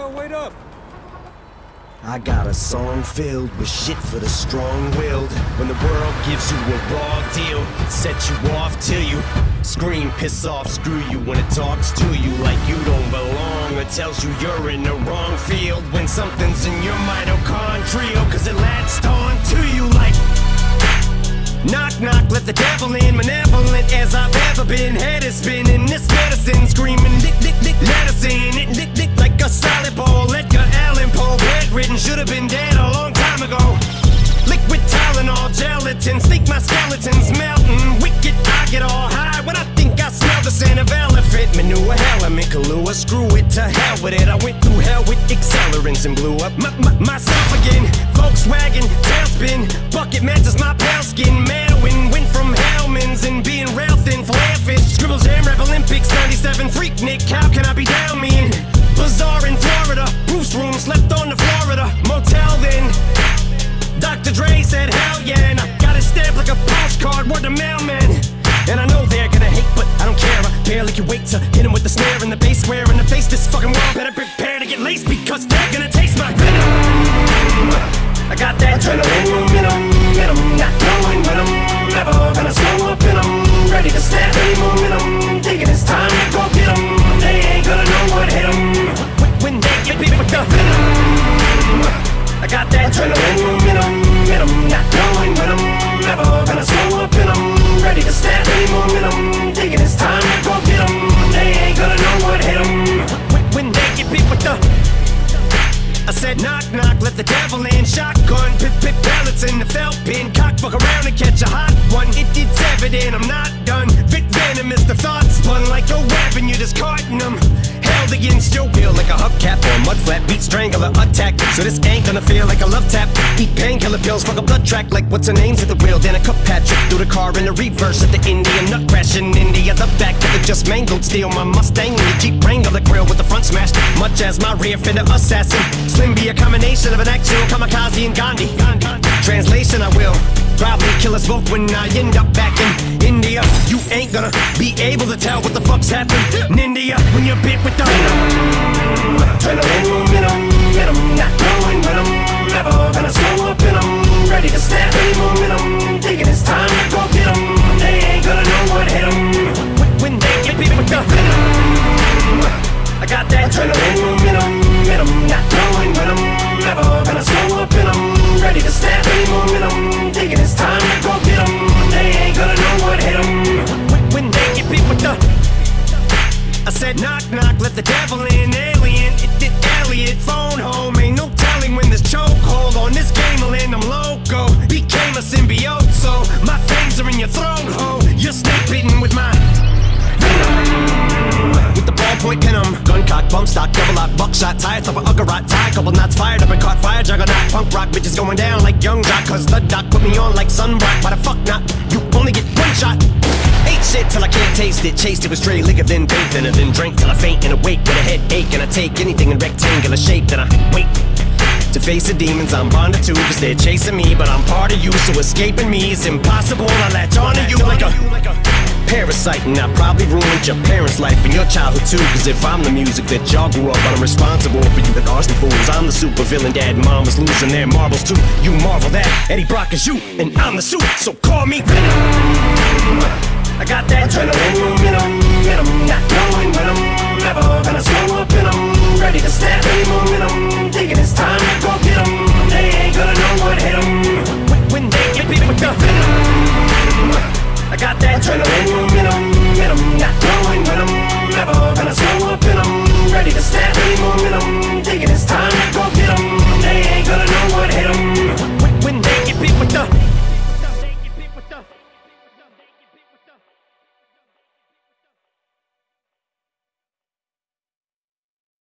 wait up. I got a song filled with shit for the strong-willed. When the world gives you a raw deal, set you off till you scream, piss off, screw you. When it talks to you like you don't belong, or tells you you're in the wrong field. When something's in your mitochondrial, cause it latched on to you like knock, knock, let the devil in. Manevolent as I've ever been. Head is spinning, this medicine screaming, dick, dick, dick, medicine. It dick, dick, like a solid ball. Edgar Allan Poe, bedridden, should have been dead a long time ago. Liquid Tylenol, gelatins, think my skeletons melting. Wicked, I get all high when I think I smell the scent of elephant manure. Element, Kahlúa, screw it, to hell with it. I went through hell with accelerants and blew up myself again. Volkswagen, tailspin, bucket matches my pale skin. Madwin, went from Hellman's and being rail thin, flare fish. Scribble jam, rap Olympics, 97, freak Nick, how can I be down me in? Bazaar in Florida, Bruce room, slept on the Florida motel then. Dr. Dre said hell yeah, and I got it stamped like a postcard, word to mailman. And I know they're gonna hate, but I don't care. I barely can wait to hit him with the snare and the bass square in the face. This fucking world better prepare to get laced, because they're gonna taste my venom. I got that adrenaline, venom, not knowing when I'm never gonna slow up, and I'm ready to snap any momentum. Thinking it's time to go get 'em. They ain't gonna know what hit 'em when they get beat with the venom. I got that adrenaline, venom, not knowing when I'm never gonna slow up, and I'm ready to snap any momentum. Thinking it's time to go get 'em. They ain't gonna know what hit 'em when they get beat with the. I said knock, knock, let the devil in. Shotgun, pip, pellets in the felt pin. Cock, fuck around and catch a hot one. It's evident I'm not done. Venom is the thought spun like a weapon. You're just carting them. Held against your will like a hubcap or a mud flat. Beat strangler attack. So this ain't gonna feel like a love tap. Eat painkiller pills, fuck a blood track like what's her name's at the wheel. Then a cup Patrick through the car in the reverse at the Indian nut crash in India. The back of the just mangled steel. My Mustang and the Jeep Wrangler grill with the front smashed. Much as my rear fender assassin. Slim be a combination of an actual kamikaze and Gandhi. Translation, I will probably kill us both when I end up back in India. You ain't gonna be able to tell what the fuck's happened in India when you're bit with the adrenaline, venom, not knowing when I'm never gonna slow up, and I'm ready to snap any momentum. Thinking it's time to go get 'em. They ain't gonna know what hit 'em when they get bit with the venom. I got that adrenaline, venom, not knowing when I'm never gonna slow up, and I'm ready to snap any momentum. Thinking it's time to go get 'em. They ain't gonna know what hit 'em when they get beat with the. I said knock, knock, let the devil in. Alien, it Elliot, phone home. Ain't no telling when this chokehold on this game will end. I'm loco, became a symbiote, so my fangs are in your throat, ho. You're snake bitten with my with the ballpoint pin 'em. Gun cock, bump stock, double lock, buckshot, tire top of Uggarot, tie, couple knots fired up and caught fire, juggernaut, punk rock, bitches going down like young jock, cause the doc put me on like sunblock. Why the fuck not? You only get one shot. Ate shit till I can't taste it, chased it with stray liquor, then bathed in it, then drank till I faint and awake with a headache, and I take anything in rectangular shape, then I wait to face the demons I'm bonded to, cause they're chasing me, but I'm part of you, so escaping me is impossible. I latch onto you like a parasite, and I probably ruined your parents' life and your childhood too, cause if I'm the music that y'all grew up on, I'm responsible for you that arson fools. I'm the super villain, dad and mom was losing their marbles too. You marvel that Eddie Brock is you, and I'm the suit, so call me Venom. I got that adrenaline, venom, not knowing when I'm never gonna slow up, and I'm ready to snap any momentum. Thinking it's time to go get 'em. They ain't gonna know what hit 'em when they get beat with the venom. I got that adrenaline.